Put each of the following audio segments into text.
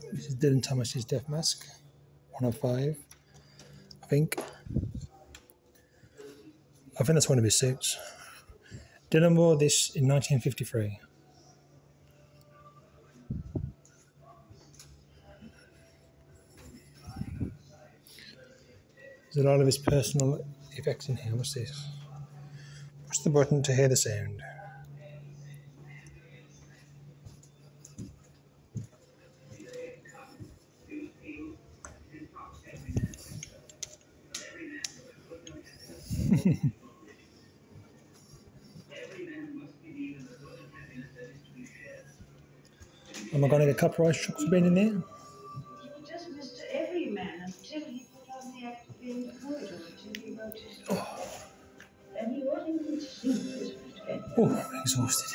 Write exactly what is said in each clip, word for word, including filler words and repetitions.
This is Dylan Thomas's Death Mask, one of five, I think. I think that's one of his suits. Dylan wore this in nineteen fifty-three. There's a lot of his personal effects in here. What's this? Push the button to hear the sound. Am I going to get copyright struck for being in there? He just Mister Everyman until he put on the act of being good, until he wrote his book. Oh. And he wasn't even seen this weekend. Oh, I'm exhausted.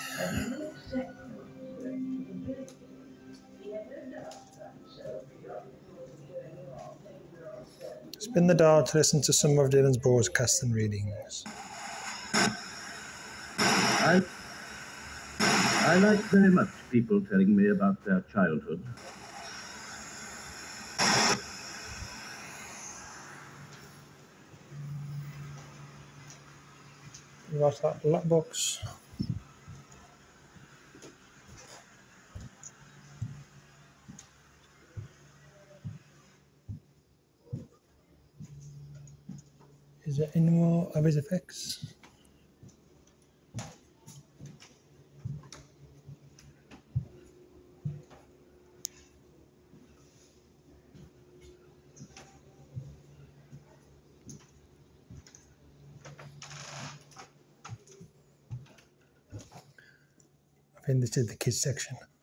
Spin the dial to listen to some of Dylan's broadcasts and readings. I, I like very much people telling me about their childhood. You got that black box. Is there any more of his effects? I think this is the kids section.